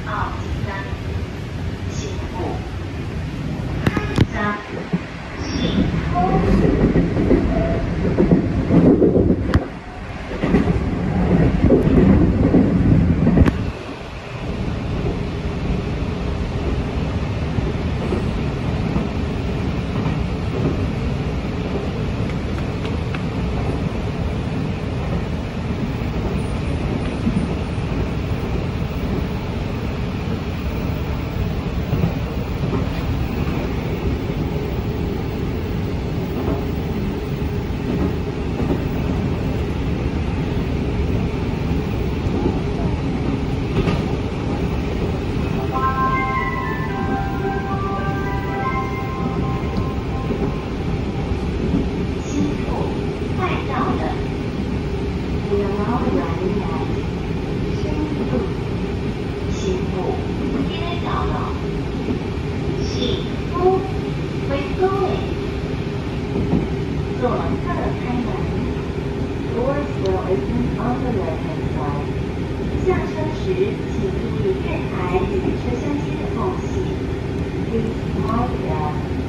奥三，请勿开闸，请通。不要老软软，深度，请勿跌倒了，请勿回勾尾，左侧开门 ，Doors will open on the left-hand side。下车时请注意月台与车厢间的缝隙。Please mind that.